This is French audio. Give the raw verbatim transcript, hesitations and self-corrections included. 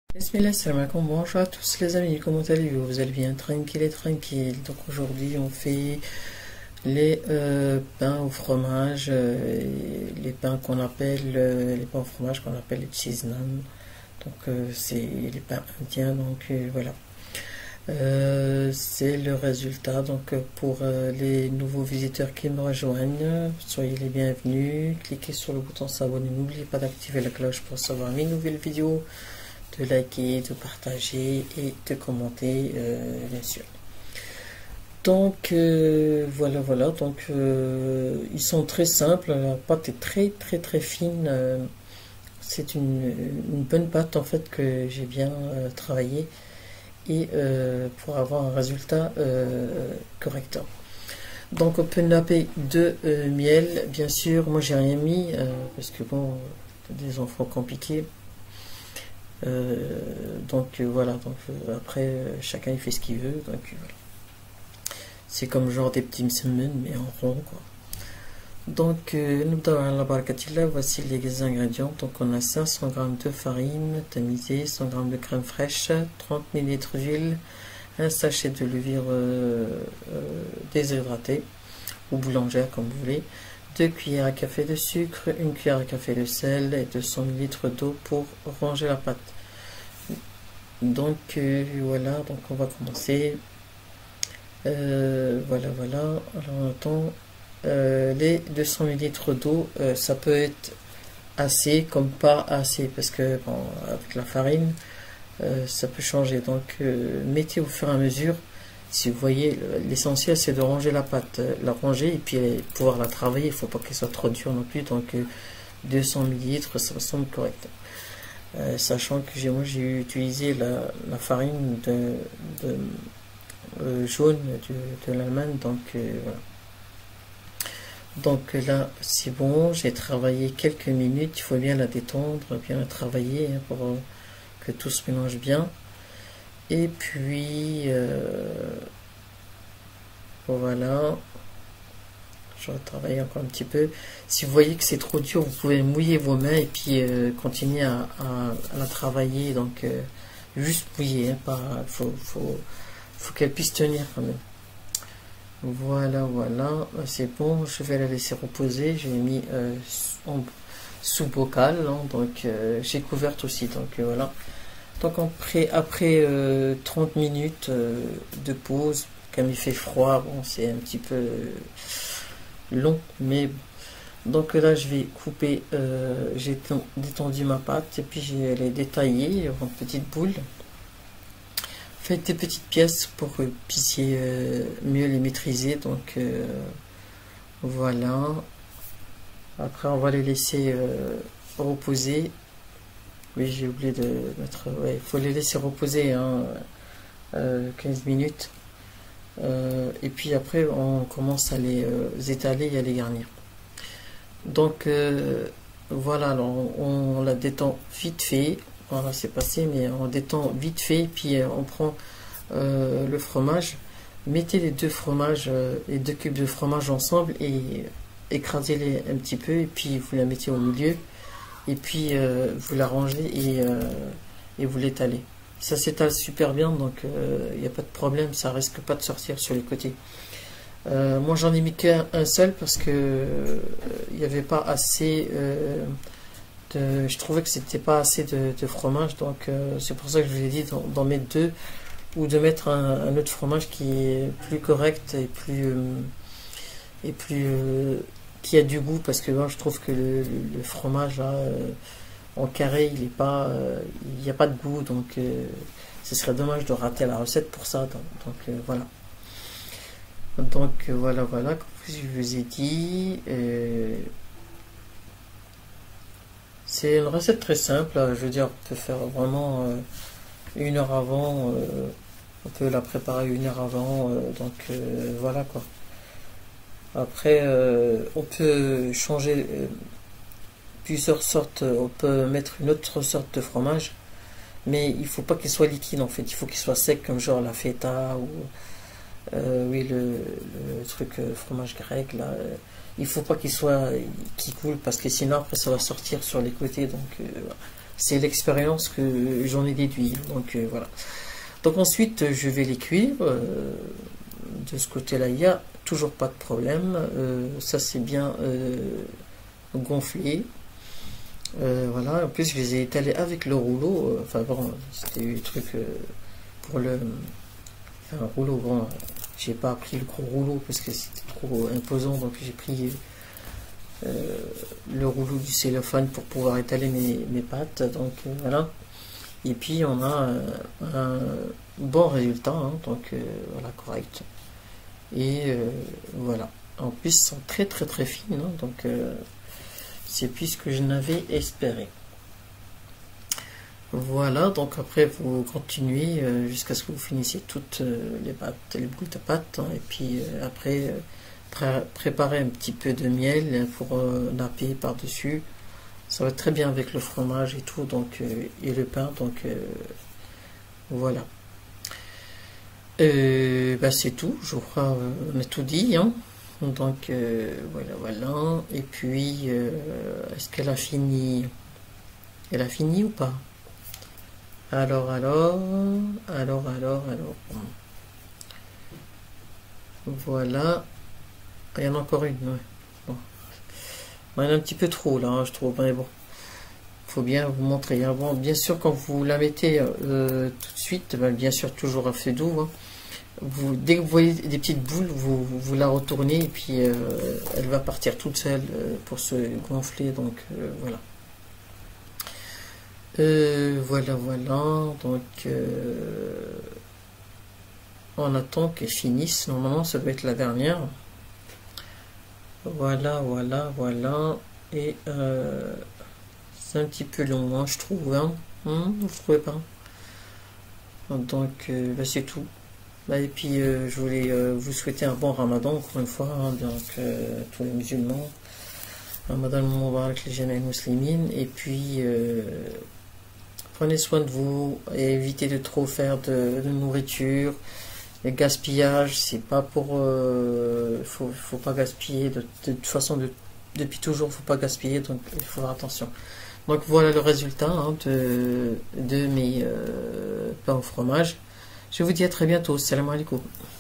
Bismillah, salam alaikum, bonjour à tous les amis, comment allez-vous? Vous allez bien, tranquille et tranquille. Donc aujourd'hui on fait les euh, pains au fromage, euh, les pains qu'on appelle, euh, les pains au fromage qu'on appelle les cheese naan. Donc euh, c'est les pains indiens, donc euh, voilà. Euh, c'est le résultat, donc pour euh, les nouveaux visiteurs qui me rejoignent, soyez les bienvenus, cliquez sur le bouton s'abonner, n'oubliez pas d'activer la cloche pour recevoir mes nouvelles vidéos, de liker, de partager et de commenter euh, bien sûr. Donc euh, voilà voilà, donc euh, ils sont très simples, la pâte est très très très fine, euh, c'est une, une bonne pâte en fait que j'ai bien euh, travaillé et euh, pour avoir un résultat euh, correct. Donc on peut napper de euh, miel, bien sûr, moi j'ai rien mis euh, parce que bon, des enfants compliqués. Euh, donc euh, voilà, donc euh, après euh, chacun il fait ce qu'il veut, donc euh, voilà. C'est comme genre des petits msemen mais en rond quoi. Donc euh, nous dans la barakatillah, voici les ingrédients. Donc on a cinq cents grammes de farine tamisée, cent grammes de crème fraîche, trente millilitres d'huile, un sachet de levure euh, euh, déshydratée ou boulangère comme vous voulez, deux cuillères à café de sucre, une cuillère à café de sel et deux cents millilitres d'eau pour ranger la pâte. Donc euh, voilà, donc on va commencer. Euh, voilà, voilà. Alors on attend euh, les deux cents millilitres d'eau, euh, ça peut être assez comme pas assez parce que bon, avec la farine, euh, ça peut changer. Donc euh, mettez au fur et à mesure. Si vous voyez, l'essentiel c'est de ranger la pâte, la ranger et puis pouvoir la travailler. Il ne faut pas qu'elle soit trop dure non plus. Donc euh, deux cents millilitres, ça me semble correct. Euh, sachant que j'ai moi j'ai utilisé la, la farine de, de euh, jaune de, de l'Allemagne, donc euh, voilà. Donc là c'est bon, j'ai travaillé quelques minutes, il faut bien la détendre, bien la travailler hein, pour euh, que tout se mélange bien. Et puis euh, voilà, je vais travailler encore un petit peu. Si vous voyez que c'est trop dur, vous pouvez mouiller vos mains et puis euh, continuer à, à, à la travailler. Donc euh, juste mouiller, hein, pas, faut, faut, faut qu'elle puisse tenir quand même. Voilà, voilà, c'est bon. Je vais la laisser reposer. J'ai mis euh, en, sous bocal, hein, donc euh, j'ai couverte aussi. Donc euh, voilà. Donc après, après euh, trente minutes euh, de pause, comme il fait froid, bon, c'est un petit peu euh, long, mais donc là je vais couper, euh, j'ai détendu ma pâte et puis je vais les détailler en petites boules. Faites des petites pièces pour que vous puissiez euh, mieux les maîtriser. Donc euh, voilà. Après on va les laisser euh, reposer. Oui, j'ai oublié de mettre. Ouais, il faut les laisser reposer hein, euh, quinze minutes. Euh, et puis après, on commence à les euh, étaler et à les garnir. Donc euh, voilà, alors on, on la détend vite fait. Voilà, c'est passé, mais on détend vite fait. Puis euh, on prend euh, le fromage. Mettez les deux fromages, euh, les deux cubes de fromage ensemble et écrasez-les un petit peu. Et puis vous la mettez au milieu. Et puis euh, vous la rangez et, euh, et vous l'étalez. Ça s'étale super bien, donc il euh, n'y a pas de problème, ça risque pas de sortir sur les côtés. Euh, moi j'en ai mis qu'un un seul parce que il euh, n'y avait pas assez euh, de, je trouvais que c'était pas assez de, de fromage, donc euh, c'est pour ça que je vous ai dit d'en mettre deux ou de mettre un, un autre fromage qui est plus correct et plus euh, et plus euh, qui a du goût, parce que moi je trouve que le, le fromage là, euh, en carré il est pas euh, il n'y a pas de goût, donc euh, ce serait dommage de rater la recette pour ça. Donc, donc euh, voilà donc euh, voilà voilà comme je vous ai dit, euh, c'est une recette très simple, je veux dire on peut faire vraiment euh, une heure avant, euh, on peut la préparer une heure avant, euh, donc euh, voilà quoi. Après, euh, on peut changer euh, plusieurs sortes, on peut mettre une autre sorte de fromage, mais il faut pas qu'il soit liquide en fait, il faut qu'il soit sec comme genre la feta ou euh, oui le, le truc euh, fromage grec là. Euh, il faut pas qu'il soit qui coule parce que sinon après ça va sortir sur les côtés, donc euh, c'est l'expérience que j'en ai déduit. Donc euh, voilà. Donc ensuite, je vais les cuire. Euh, de ce côté-là, il n'y a toujours pas de problème. Euh, ça, c'est bien euh, gonflé. Euh, voilà. En plus, je les ai étalés avec le rouleau. Euh, enfin bon, c'était le truc euh, pour le... Enfin, un rouleau, bon, j'ai pas pris le gros rouleau parce que c'était trop imposant. Donc j'ai pris... Euh, le rouleau du cellophane pour pouvoir étaler mes, mes pâtes. Donc euh, voilà. Et puis on a euh, un bon résultat, hein, donc euh, voilà, correct. Et euh, voilà. En plus, elles sont très très très fines, hein, donc euh, c'est plus ce que je n'avais espéré. Voilà, donc après vous continuez euh, jusqu'à ce que vous finissiez toutes euh, les pâtes, les boules de pâtes, hein, et puis euh, après euh, pré préparer un petit peu de miel pour euh, napper par-dessus. Ça va très bien avec le fromage et tout, donc euh, et le pain, donc euh, voilà. Euh, bah c'est tout, je crois, euh, on a tout dit, hein. Donc euh, voilà, voilà. Et puis, euh, est-ce qu'elle a fini? Elle a fini ou pas? Alors, alors, alors, alors, alors. Voilà. Il y en a encore une, ouais. Bon. Il y en a un petit peu trop là, hein, je trouve, mais bon. Faut bien vous montrer. Hein. Bon, bien sûr, quand vous la mettez euh, tout de suite, ben, bien sûr, toujours à feu doux. Hein. Vous, dès que vous voyez des petites boules, vous, vous la retournez et puis euh, elle va partir toute seule euh, pour se gonfler. Donc euh, voilà. Euh, voilà, voilà. Donc euh, on attend qu'elle finisse. Normalement, ça doit être la dernière. Voilà, voilà, voilà. Et euh, c'est un petit peu long, hein, je trouve. Hein. Hum, vous ne trouvez pas? Donc, euh, bah, c'est tout. Bah, et puis, euh, je voulais euh, vous souhaiter un bon ramadan, encore une fois, hein, donc, euh, tous les musulmans. Ramadan Mubarak, les jeunes muslimines. Et puis, euh, prenez soin de vous et évitez de trop faire de, de nourriture. Le gaspillage, c'est pas pour... Euh, faut, faut pas gaspiller. De, de toute façon, de, depuis toujours, faut pas gaspiller, donc il faut faire attention. Donc voilà le résultat, hein, de, de mes euh, pains au fromage. Je vous dis à très bientôt. Salam alaikum.